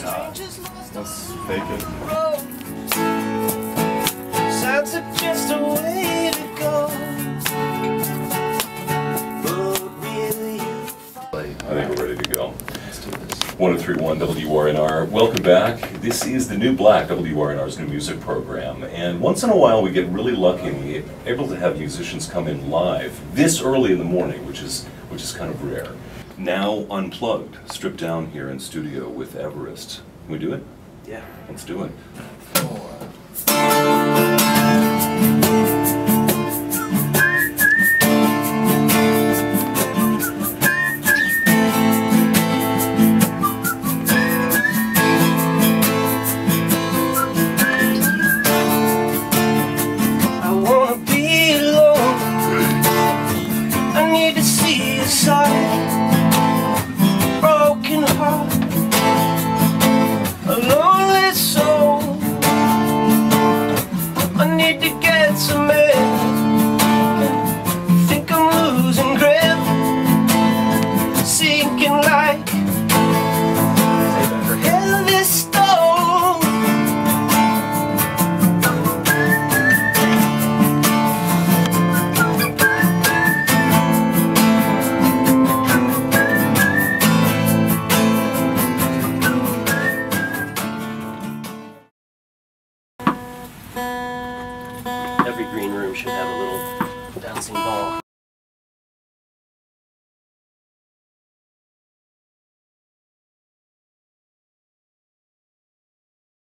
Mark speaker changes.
Speaker 1: Let's fake it.
Speaker 2: Sounds like just a way to go.
Speaker 1: I think we're ready to go. 1031 WRNR. Welcome back. This is the New Black, WRNR's new music program. And once in a while we get really lucky and we're able to have musicians come in live this early in the morning, which is kind of rare. Now unplugged, stripped down here in studio with Everest. Can we do it?
Speaker 2: Yeah.
Speaker 1: Let's do it.
Speaker 2: I wanna be alone. I need to see a side. Broken heart. A lonely soul. I need to get some air. Think I'm losing grip. Sinking like a heavy stone. Every green room should have a little bouncing ball.